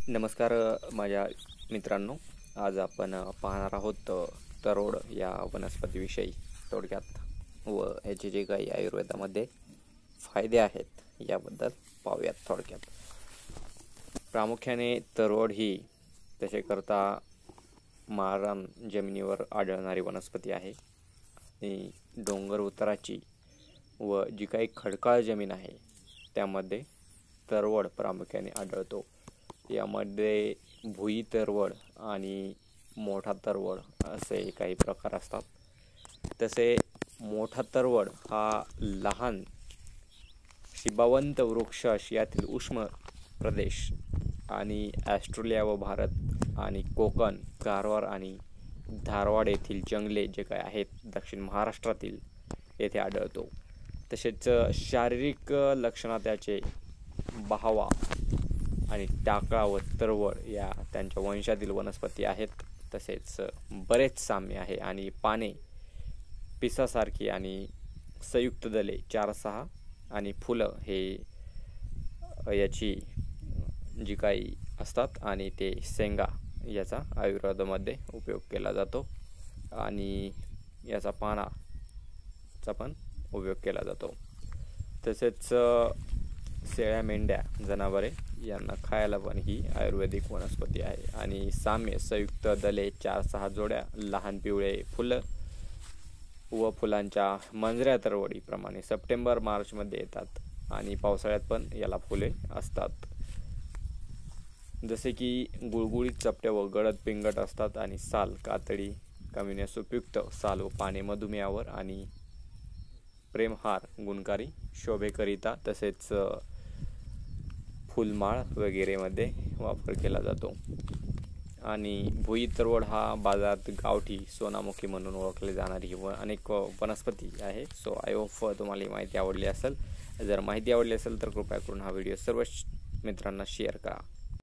नमस्कार माझ्या मित्रांनो, आज आपण पाहणार आहोत तरोड या वनस्पतीविषयी थोडक्यात व याचे जे काही आयुर्वेदामध्ये फायदे आहेत याबद्दल पाहूयात थोडक्यात। प्रामुख्याने तरोड ही तसे करता माळरान जमिनीवर आढळणारी वनस्पती आहे आणि डोंगर उताराची व जी काही खडकाळ जमीन आहे त्यामध्ये तरवड प्रामुख्याने आढळतो। यामध्ये भुई तरवड आणि मोठा तरवड असे काही प्रकार असतात। तसे मोठा तरवड हा लहान शिबावंत वृक्ष आशियातील उष्ण प्रदेश आणि ऑस्ट्रेलिया व भारत आणि कोकण, कारवार आणि धारवाड येथील जंगले जे काय आहेत दक्षिण महाराष्ट्रातील येथे आढळतो। तसेच शारीरिक लक्षणात त्याचे बहावा आणि टाकळा व तरवड या त्यांच्या वंशातील वनस्पती आहेत। तसेच बरेच साम्य आहे आणि पाने पिसासारखी आणि संयुक्त दले 4-6 आणि फुलं हे याची जी काही असतात आणि ते शेंगा याचा आयुर्वेदामध्ये उपयोग केला जातो आणि याचा पानाचा पण उपयोग केला जातो। तसेच शेळ्या, मेंढ्या, जनावरे यांना खायला पण ही आयुर्वेदिक वनस्पती आहे आणि साम्य संयुक्त दले 4-6 जोड्या, लहान पिवळे फुलं व फुलांच्या मंजऱ्या तरवडीप्रमाणे सप्टेंबर मार्च मध्ये येतात आणि पावसाळ्यात पण याला फुले असतात। जसे की गुळगुळीत चपटे व गडद पिंगट असतात आणि साल कातडी कमिण्यास उपयुक्त, साल व पाने मधुमेहावर आणि प्रेमहार गुणकारी शोभेकरिता तसेच फुलमाळ वगैरे मध्ये वापर केला जातो। आणि भुई तरवड हा बाजारात गावठी सोनामुखी म्हणून ओळखले जाणारी अनेक वनस्पती आहे। सो आय होप तुम्हाला ही माहिती आवडली असेल। जर माहिती आवडली असेल तर कृपया करून हा व्हिडिओ सर्व मित्रांना शेअर करा।